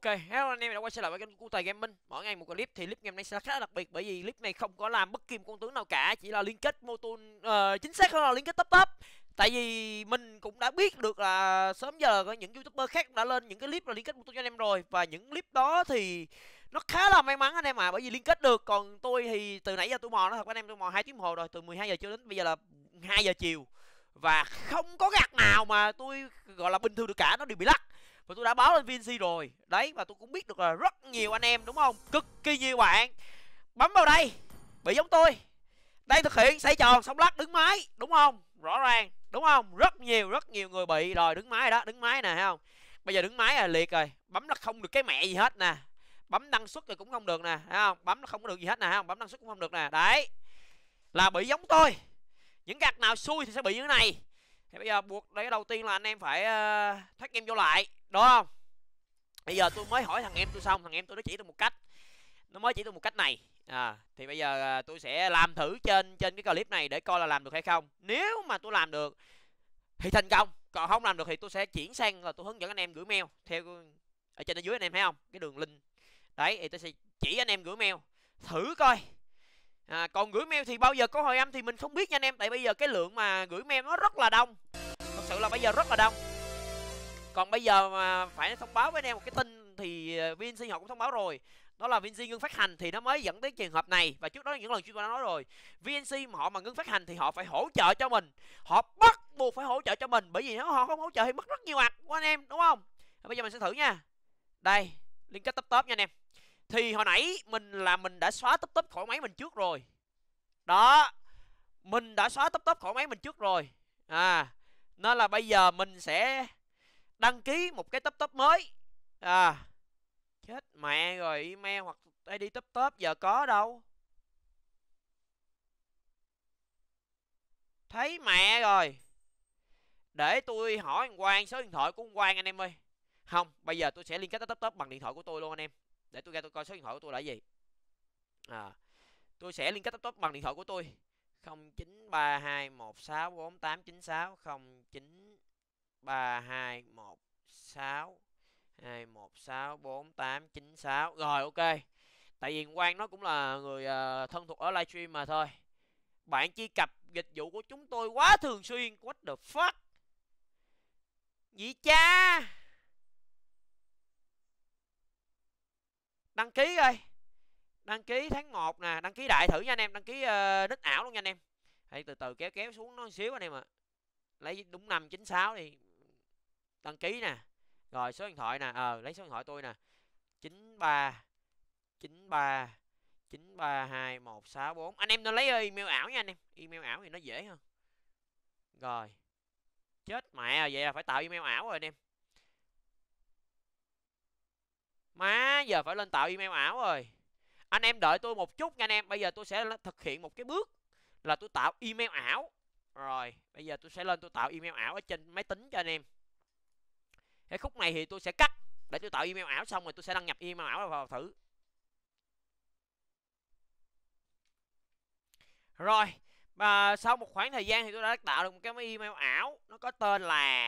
hello anh em đã quay trở lại với kênh của Tài Gaming. Mỗi ngày một clip thì clip ngày hôm nay sẽ khá đặc biệt bởi vì clip này không có làm bất kỳ con tướng nào cả, chỉ là liên kết mô tôn, chính xác hơn là liên kết top. Tại vì mình cũng đã biết được là sớm giờ có những youtuber khác đã lên những cái clip là liên kết mô tôn cho anh em rồi, và những clip đó thì nó khá là may mắn anh em bởi vì liên kết được. Còn tôi thì từ nãy giờ tôi mò, nó thật anh em, tôi mò 2 tiếng hồ rồi, từ 12 giờ cho đến bây giờ là 2 giờ chiều, và không có gạt nào mà tôi gọi là bình thường được cả, nó đều bị lắc. Và tôi đã báo lên VNC rồi đấy, và tôi cũng biết được là rất nhiều anh em, đúng không, cực kỳ nhiều bạn bấm vào đây bị giống tôi, đây thực hiện xoay tròn xong lắc đứng máy, đúng không, rõ ràng đúng không, rất nhiều người bị rồi. Đứng máy đó, đứng máy nè, thấy không, bây giờ đứng máy là liệt rồi, bấm nó không được cái mẹ gì hết nè, bấm đăng xuất rồi cũng không được nè, thấy không, bấm nó không có được gì hết nè, thấy không, bấm đăng xuất cũng không được nè, đấy là bị giống tôi. Những gạt nào xui thì sẽ bị như thế này. Thì bây giờ buộc đấy, đầu tiên là anh em phải thoát game vô lại, đúng không. Bây giờ tôi mới hỏi thằng em tôi xong, thằng em tôi nó chỉ tôi một cách, nó mới chỉ tôi một cách này. Thì bây giờ tôi sẽ làm thử trên cái clip này để coi là làm được hay không. Nếu mà tôi làm được thì thành công, còn không làm được thì tôi sẽ chuyển sang là tôi hướng dẫn anh em gửi mail theo ở trên ở dưới, anh em thấy không, cái đường link đấy, thì tôi sẽ chỉ anh em gửi mail thử coi. Còn gửi mail thì bao giờ có hồi âm thì mình không biết nha anh em, tại bây giờ cái lượng mà gửi mail nó rất là đông, thật sự là bây giờ rất là đông. Còn bây giờ mà phải thông báo với anh em một cái tin thì VNC họ cũng thông báo rồi, đó là VNC ngưng phát hành thì nó mới dẫn đến trường hợp này. Và trước đó những lần chúng tôi đã nói rồi, VNC mà họ mà ngưng phát hành thì họ phải hỗ trợ cho mình, họ bắt buộc phải hỗ trợ cho mình, bởi vì nếu họ không hỗ trợ thì mất rất nhiều mặt của anh em, đúng không. Bây giờ mình sẽ thử nha. Đây, liên kết top nha anh em. Thì hồi nãy mình đã xóa top khỏi máy mình trước rồi. Đó, mình đã xóa top khỏi máy mình trước rồi. Nên là bây giờ mình sẽ đăng ký một cái top mới. Chết mẹ rồi, email hoặc ID top giờ có đâu, thấy mẹ rồi. Để tôi hỏi thằng Quang số điện thoại của ông Quang anh em ơi. Không, bây giờ tôi sẽ liên kết top bằng điện thoại của tôi luôn anh em. Để tôi ra tôi coi số điện thoại của tôi là gì. Tôi sẽ liên kết top bằng điện thoại của tôi 0932164896, 093216216486. Rồi ok. Tại vì Quang nó cũng là người thân thuộc ở livestream mà thôi. Bạn truy cập dịch vụ của chúng tôi quá thường xuyên. What the fuck gì cha. Đăng ký rồi, đăng ký tháng 1 nè, đăng ký đại thử nha anh em, đăng ký nick ảo luôn nha anh em. Hãy từ từ kéo xuống nó một xíu anh em ạ. Lấy đúng 596 đi, đăng ký nè. Rồi số điện thoại nè, lấy số điện thoại tôi nè, 9393932164. Anh em nên lấy email ảo nha anh em, email ảo thì nó dễ hơn. Rồi chết mẹ rồi, vậy là phải tạo email ảo rồi anh em. Má giờ phải lên tạo email ảo rồi. Anh em đợi tôi một chút nha anh em, bây giờ tôi sẽ thực hiện một cái bước là tôi tạo email ảo. Rồi bây giờ tôi sẽ lên tôi tạo email ảo ở trên máy tính cho anh em. Cái khúc này thì tôi sẽ cắt để tôi tạo email ảo, xong rồi tôi sẽ đăng nhập email ảo vào thử. Rồi và sau một khoảng thời gian thì tôi đã tạo được một cái email ảo, nó có tên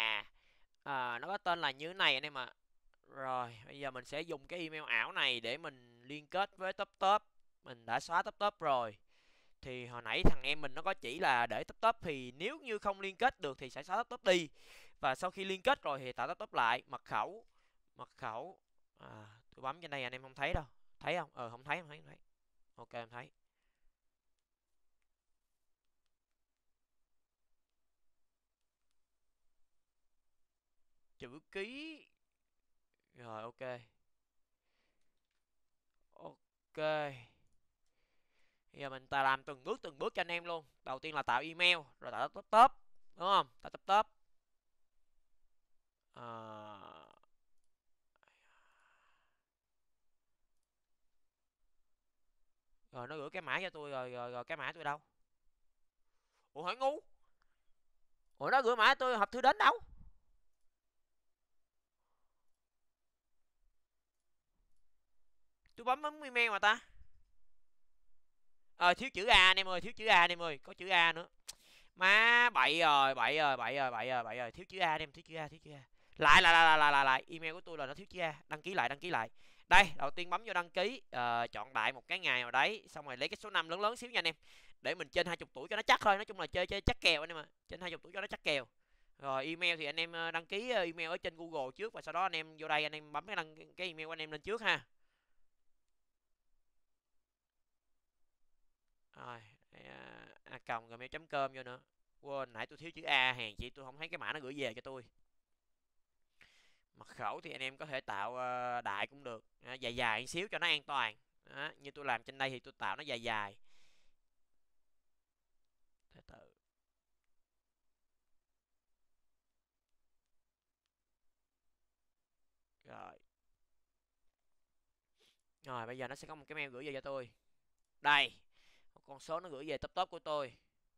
là như thế này anh em ạ. Rồi bây giờ mình sẽ dùng cái email ảo này để mình liên kết với top. Mình đã xóa top rồi. Thì hồi nãy thằng em mình nó có chỉ là để top, thì nếu như không liên kết được thì sẽ xóa top đi. Và sau khi liên kết rồi thì tạo top lại. Mật khẩu tôi bấm trên đây anh em không thấy đâu, thấy không? Không thấy. Ok em thấy. Chữ ký. Rồi ok. Bây giờ mình làm từng bước cho anh em luôn. Đầu tiên là tạo email, rồi tạo top, đúng không? Tạo top. Rồi nó gửi cái mã cho tôi rồi cái mã tôi đâu? Ủa hỏi ngu. Ủa nó gửi mã tôi hộp thư đến đâu? Tôi bấm email mà ta. Thiếu chữ A anh em ơi, thiếu chữ A anh em ơi, có chữ A nữa. Má bậy rồi, thiếu chữ A anh em, thiếu chữ A. Lại email của tôi là nó thiếu chữ A. Đăng ký lại. Đây, đầu tiên bấm vô đăng ký, chọn đại một cái ngày nào đấy, xong rồi lấy cái số năm lớn lớn xíu nha anh em, để mình trên 20 tuổi cho nó chắc thôi. Nói chung là chơi chắc kèo anh em ạ, trên 20 tuổi cho nó chắc kèo. Rồi email thì anh em đăng ký email ở trên Google trước, và sau đó anh em vô đây anh em bấm cái email của anh em lên trước ha. Rồi, a.gmail.com vô nữa. Quên, nãy tôi thiếu chữ A, hèn chị tôi không thấy cái mã nó gửi về cho tôi. Mật khẩu thì anh em có thể tạo đại cũng được, dài dài một xíu cho nó an toàn. Đó, như tôi làm trên đây thì tôi tạo nó dài dài. Từ từ. Rồi bây giờ nó sẽ có một cái mail gửi về cho tôi. Đây, một con số nó gửi về top của tôi.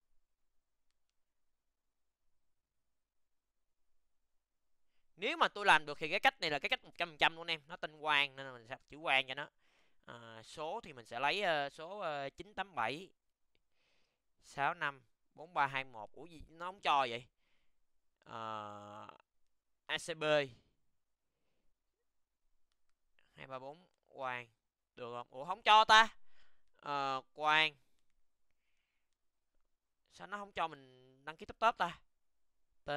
Nếu mà tôi làm được thì cái cách này là cái cách 100% luôn em. Nó tên Quang nên là mình sẽ chữ Quang cho nó. Số thì mình sẽ lấy số 987 65 4321. Ủa gì nó không cho vậy? ACB 234 Quang. Được không? Ủa không cho ta. Quang. Sao nó không cho mình đăng ký top ta? T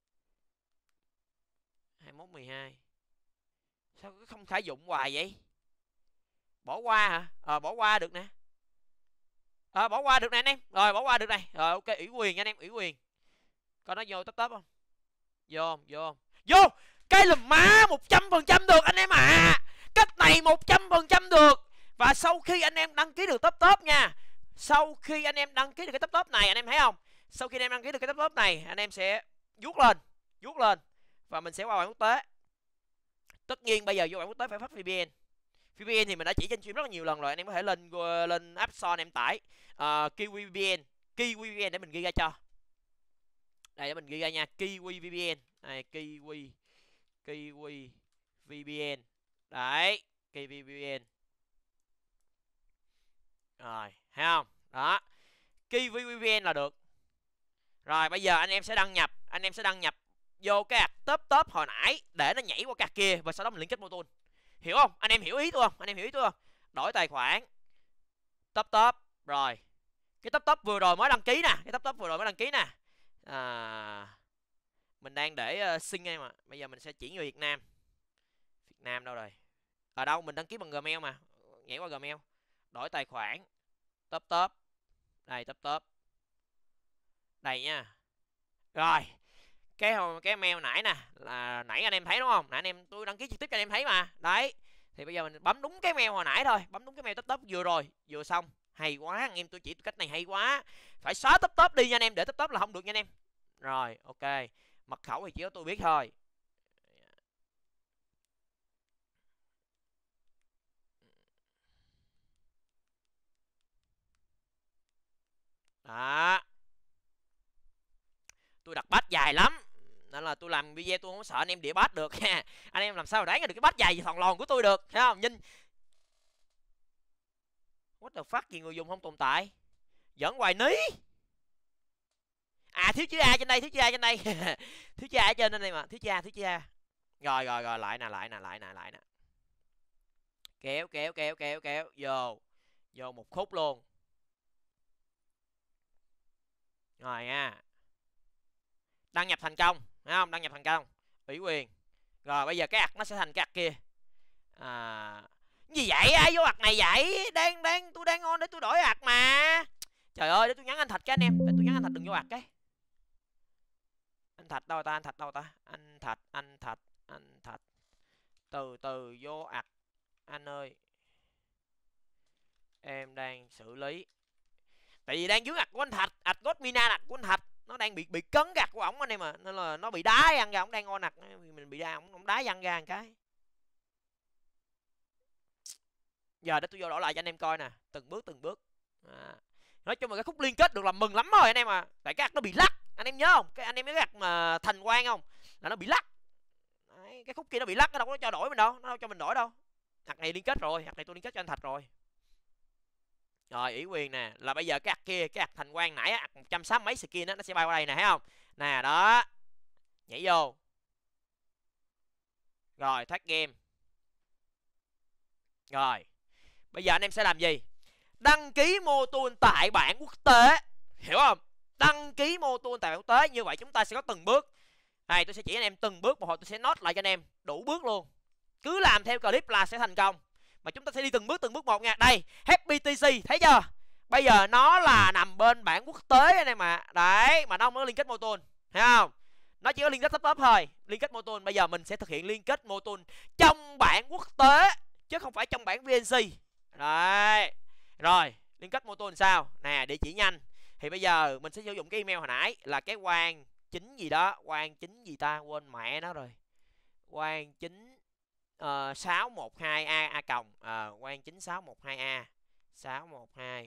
2112. Sao cứ không khả dụng hoài vậy? Bỏ qua hả? Bỏ qua được nè. Bỏ qua được nè anh em. Rồi bỏ qua được này. Rồi ok, ủy quyền nha anh em, ủy quyền. Coi nó vô top không? Vô. Cái lùm má 100% được anh em ạ. Cách này 100% được. Và sau khi anh em đăng ký được top nha. Sau khi anh em đăng ký được cái top này, anh em thấy không? Sau khi anh em đăng ký được cái top này, anh em sẽ vuốt lên và mình sẽ qua bản quốc tế. Tất nhiên bây giờ vô bản quốc tế phải phát VPN. VPN thì mình đã chỉ trên stream rất là nhiều lần rồi, anh em có thể lên App Store anh em tải Kiwi VPN để mình ghi ra cho. Đây để mình ghi ra nha, Kiwi VPN. Đây Kiwi VPN. Đấy, Kiwi VPN. Rồi, thấy không? Đó. Kiwi VPN là được. Rồi bây giờ anh em sẽ đăng nhập vô cái top hồi nãy để nó nhảy qua card kia, và sau đó mình liên kết Motul. Hiểu không? Anh em hiểu ý tôi không? Đổi tài khoản. Top. Rồi. Cái top vừa rồi mới đăng ký nè. Mình đang để sync em ạ. Bây giờ mình sẽ chuyển người Việt Nam. Việt Nam đâu rồi? Ở đâu mình đăng ký bằng Gmail mà. Nhảy qua Gmail. Đổi tài khoản. Top. Đây top. Đây nha. Rồi. Cái mail nãy nè, là nãy anh em thấy đúng không? Nãy anh em tôi đăng ký trực tiếp cho anh em thấy mà. Đấy. Thì bây giờ mình bấm đúng cái mail hồi nãy thôi, bấm đúng cái mail top vừa rồi, vừa xong. Hay quá, anh em tôi chỉ cách này hay quá. Phải xóa top đi nha anh em, để top là không được nha anh em. Rồi, ok. Mật khẩu thì chỉ có tôi biết thôi. Đó. Tôi đặt badge dài lắm, nên là tôi làm video tôi không sợ anh em đĩa badge được nha. Anh em làm sao mà đoán được cái badge dài thòn lòn của tôi được, thấy không? Nhìn what the fuck, gì người dùng không tồn tại, dẫn hoài ní. Thiếu chữ A trên đây. Thiếu chữ A ở trên đây mà, thiếu chữ A. Rồi lại nè. Kéo vô một khúc luôn. Rồi nha. Đăng nhập thành công, thấy không? Đăng nhập thành công, ủy quyền. Rồi bây giờ cái ạc nó sẽ thành cái ạc kia. Gì vậy? Ai vô ạc này vậy? Tôi đang on để tôi đổi ạc mà. Trời ơi, để tôi nhắn anh Thạch cái anh em, để tôi nhắn anh Thạch đừng vô ạc cái. Anh Thạch đâu ta? Anh Thạch. Từ vô ạc anh ơi. Em đang xử lý. Tại vì đang dưới ạc của anh Thạch, ạc Godmina ạc của anh Thạch nó đang bị cấn gạt của ổng anh em mà, nên là nó bị đá văng ra. Ổng đang on ạc, mình bị đá, ổng đá văng ra một cái. Giờ để tôi vô đổi lại cho anh em coi nè, từng bước. Nói chung là cái khúc liên kết được làm mừng lắm rồi anh em à. Tại cái ạc nó bị lắc, anh em nhớ không? Cái anh em nhớ cái ạc mà Thành Quang không? Là nó bị lắc. Đấy, cái khúc kia nó bị lắc, nó đâu có cho đổi mình đâu, nó đâu cho mình đổi đâu. Ạc này liên kết rồi, ạc này tôi liên kết cho anh Thạch rồi. Rồi ủy quyền nè, là bây giờ cái ạc kia, cái ạc Thành Quang nãy ạc 160 mấy skin đó, nó sẽ bay qua đây nè, thấy không? Nè đó. Nhảy vô. Rồi thoát game. Rồi bây giờ anh em sẽ làm gì? Đăng ký mô tool tại bảng quốc tế, hiểu không? Đăng ký mô tool tại bảng quốc tế. Như vậy chúng ta sẽ có từng bước. Này tôi sẽ chỉ anh em từng bước một, hồi tôi sẽ note lại cho anh em đủ bước luôn. Cứ làm theo clip là sẽ thành công. Mà chúng ta sẽ đi từng bước một nha. Đây, HPTC thấy chưa? Bây giờ nó là nằm bên bảng quốc tế anh em ạ. Đấy, mà nó không có liên kết mô tool, thấy không? Nó chỉ có liên kết top thôi. Liên kết mô tool, bây giờ mình sẽ thực hiện liên kết mô tool trong bảng quốc tế chứ không phải trong bảng VNC. Đấy. Rồi, liên kết mô tool sao? Nè, địa chỉ nhanh. Thì bây giờ mình sẽ sử dụng cái email hồi nãy là cái quan chính gì đó, quan chính gì ta, quên mẹ nó rồi. Quan chính 612a cộng quan chính 612a 612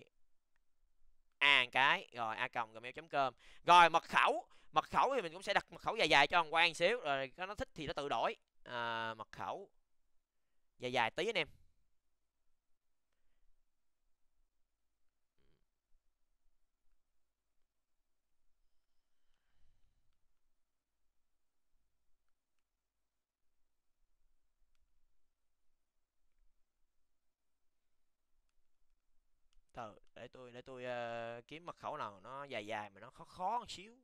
cái rồi a cộng gmail.com. Rồi mật khẩu thì mình cũng sẽ đặt mật khẩu dài dài cho thằng Quang xíu, rồi nó thích thì nó tự đổi. Mật khẩu dài dài tí anh em. Để tôi kiếm mật khẩu nào nó dài dài mà nó khó khó một xíu.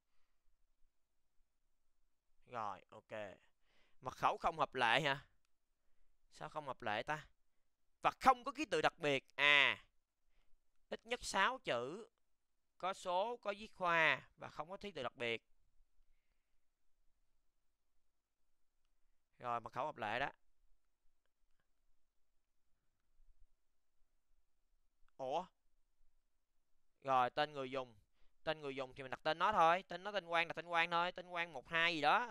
Rồi ok. Mật khẩu không hợp lệ hả? Sao không hợp lệ ta? Và không có ký tự đặc biệt. Ít nhất 6 chữ, có số, có viết khoa và không có ký tự đặc biệt. Rồi mật khẩu hợp lệ đó. Ủa? Rồi tên người dùng. Tên người dùng thì mình đặt tên nó thôi. Tên nó tên Quang là tên Quang thôi. Tên Quang 12 gì đó.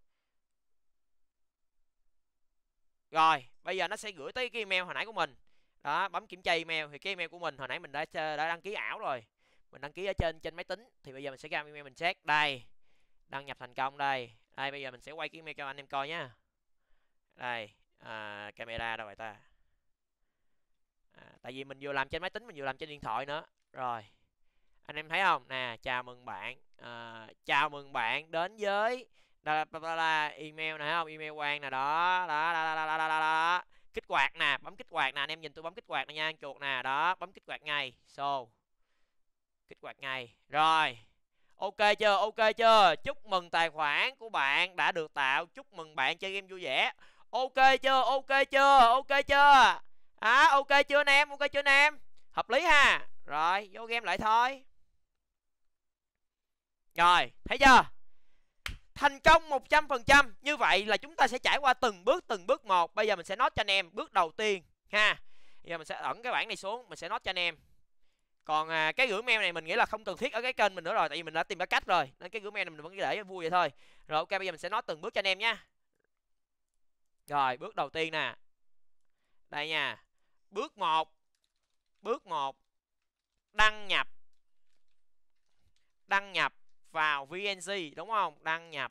Rồi bây giờ nó sẽ gửi tới cái email hồi nãy của mình. Đó, bấm kiểm tra email. Thì cái email của mình hồi nãy mình đã đăng ký ảo rồi. Mình đăng ký ở trên máy tính. Thì bây giờ mình sẽ ra email mình check. Đây, đăng nhập thành công đây. Đây bây giờ mình sẽ quay cái email cho anh em coi nhé. Đây, camera đâu vậy ta? Tại vì mình vừa làm trên máy tính, mình vừa làm trên điện thoại nữa. Rồi anh em thấy không nè, chào mừng bạn, chào mừng bạn đến với email này, không email Quang nè, đó. Kích hoạt nè, bấm kích hoạt nè, anh em nhìn tôi bấm kích hoạt nè nha, chuột nè, đó, bấm kích hoạt ngay, kích hoạt ngay. Rồi ok chưa? Chúc mừng tài khoản của bạn đã được tạo, chúc mừng bạn chơi game vui vẻ. Ok chưa? Ok chưa anh em? Hợp lý ha. Rồi vô game lại thôi. Rồi thấy chưa? Thành công 100%. Như vậy là chúng ta sẽ trải qua từng bước một. Bây giờ mình sẽ note cho anh em bước đầu tiên ha. Bây giờ mình sẽ ẩn cái bảng này xuống, mình sẽ note cho anh em. Còn cái gửi mail này mình nghĩ là không cần thiết ở cái kênh mình nữa rồi, tại vì mình đã tìm ra cách rồi, nên cái gửi mail này mình vẫn để vui vậy thôi. Rồi ok, bây giờ mình sẽ nói từng bước cho anh em nha. Rồi bước đầu tiên nè, đây nha. Bước 1 đăng nhập vào VNC, đúng không? Đăng nhập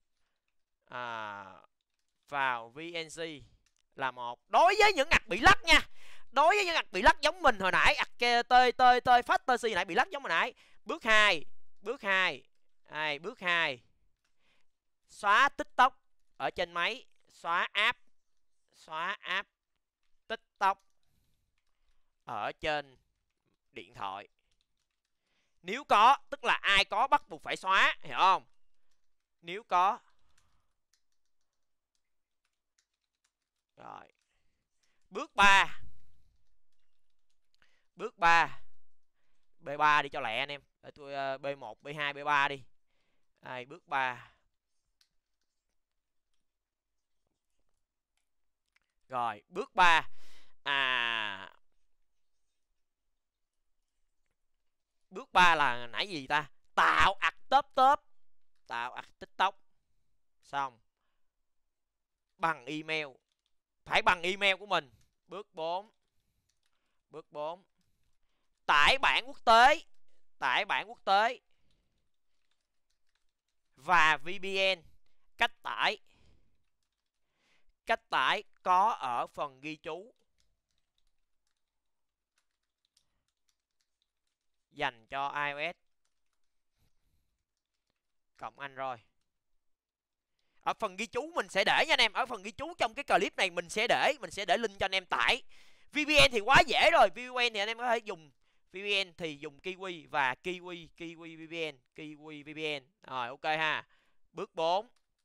vào VNC là một. Đối với những ngặt bị lắc nha, đối với những ngặt bị lắc giống mình hồi nãy, tơi phát tơ si nãy bị lắc giống hồi nãy. Bước 2 xóa TikTok ở trên máy, xóa app TikTok ở trên điện thoại. Nếu có, tức là ai có bắt buộc phải xóa, hiểu không? Nếu có. Rồi. Bước 3. B3 đi cho lẹ anh em. Để tôi B1, B2, B3 đi. Đây, bước 3. Rồi, bước 3. Bước 3 là nãy gì ta? Tạo ạc top. Tạo ạc TikTok. Xong. Bằng email. Phải bằng email của mình. Bước 4. Tải bản quốc tế. Và VPN. Cách tải có ở phần ghi chú dành cho iOS cộng Android. ở phần ghi chú mình sẽ để nha anh em, ở phần ghi chú trong cái clip này mình sẽ để link cho anh em tải. VPN thì quá dễ rồi, VPN thì anh em có thể dùng VPN thì dùng Kiwi và Kiwi VPN. Rồi ok ha. Bước 4.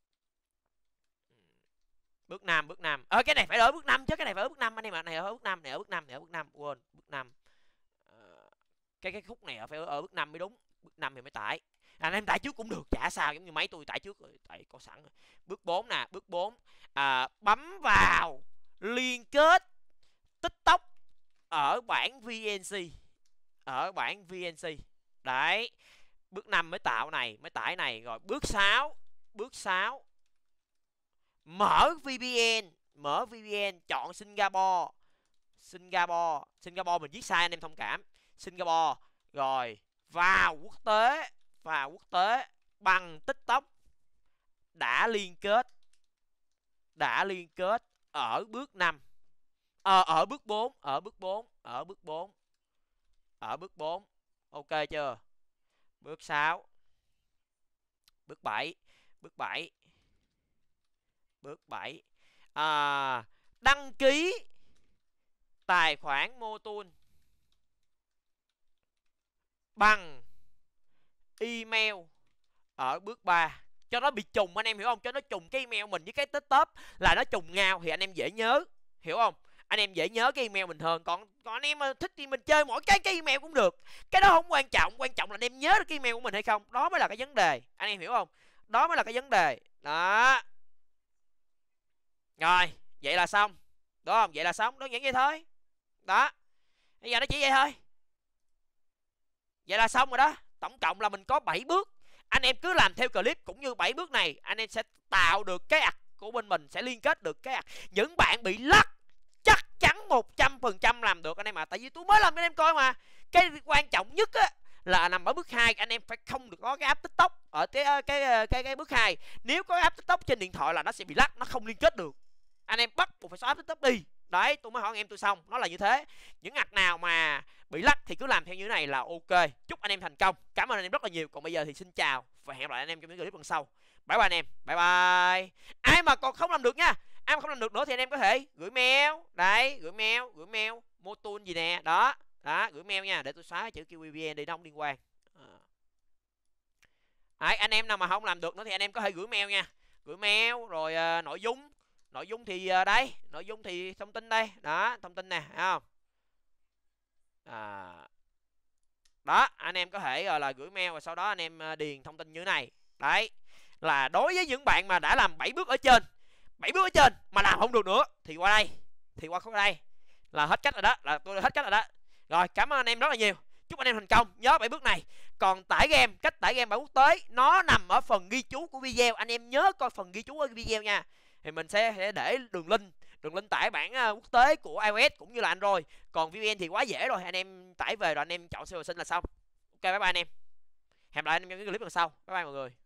Bước 5. Cái này phải ở bước 5 chứ, cái này phải ở bước 5 anh em ạ. Này ở bước 5, này ở bước 5, quên, bước 5. Cái khúc này phải ở bước 5 mới đúng. Bước 5 thì mới tải. Anh em tải trước cũng được, chả sao, giống như máy tôi tải trước rồi, tải có sẵn rồi. Bước 4 nè, bước 4. Bấm vào liên kết TikTok ở bảng VNC. Ở bảng VNC. Đấy. Bước 5 mới tạo này, mới tải này. Rồi bước 6. Bước 6. Mở VPN, chọn Singapore mình viết sai anh em thông cảm. Singapore. Rồi vào quốc tế bằng TikTok. Đã liên kết ở bước 5. Ở bước 4. Ok chưa? Bước 6. Bước 7. Đăng ký tài khoản Motul bằng email ở bước 3. Cho nó bị trùng anh em hiểu không? Cho nó trùng cái email mình với cái TikTok là nó trùng nhau thì anh em dễ nhớ, hiểu không? Anh em dễ nhớ cái email mình hơn. Còn anh em mà thích thì mình chơi mỗi cái email cũng được. Cái đó không quan trọng là anh em nhớ được cái email của mình hay không. Đó mới là cái vấn đề. Anh em hiểu không? Đó mới là cái vấn đề. Đó. Rồi, vậy là xong. Đúng không? Vậy là xong, đơn giản vậy thôi. Đó. Bây giờ nó chỉ vậy thôi. Vậy là xong rồi đó. Tổng cộng là mình có 7 bước. Anh em cứ làm theo clip cũng như 7 bước này, anh em sẽ tạo được cái ạc của bên mình, sẽ liên kết được cái ạc. Những bạn bị lắc chắc chắn 100% làm được anh em ạ. Tại vì tôi mới làm cho anh em coi mà. Cái quan trọng nhất á là nằm ở bước 2, anh em phải không được có cái app TikTok ở cái bước 2. Nếu có app TikTok trên điện thoại là nó sẽ bị lắc, nó không liên kết được. Anh em bắt buộc phải xóa app TikTok đi. Đấy, tôi mới hỏi anh em tôi xong, nó là như thế. Những ạc nào mà bị lắc thì cứ làm theo như thế này là ok. Chúc anh em thành công. Cảm ơn anh em rất là nhiều. Còn bây giờ thì xin chào và hẹn gặp lại anh em trong những clip lần sau. Bye bye anh em. Bye bye. Ai mà còn không làm được nha, ai mà không làm được nữa thì anh em có thể gửi mail. Đấy, gửi mail Motul gì nè, đó, gửi mail nha, để tôi xóa chữ QVPN đi, nó không liên quan. Đấy, anh em nào mà không làm được nữa thì anh em có thể gửi mail nha. Gửi mail rồi nội dung thì đây, nội dung thì thông tin đây, đó, thông tin nè, thấy không? Đó, anh em có thể gọi là gửi mail và sau đó anh em điền thông tin như thế này. Đấy, là đối với những bạn mà đã làm 7 bước ở trên mà làm không được nữa thì qua đây, là hết cách rồi đó, là tôi hết cách rồi đó. Rồi, cảm ơn anh em rất là nhiều. Chúc anh em thành công, nhớ 7 bước này. Còn cách tải game bản quốc tế nó nằm ở phần ghi chú của video, anh em nhớ coi phần ghi chú ở video nha. Thì mình sẽ để đường link tải bản quốc tế của iOS cũng như là Android. Còn VPN thì quá dễ rồi, anh em tải về rồi anh em chọn server sinh là xong. Ok, bye bye anh em. Hẹn lại anh em trong cái clip lần sau. Bye bye mọi người.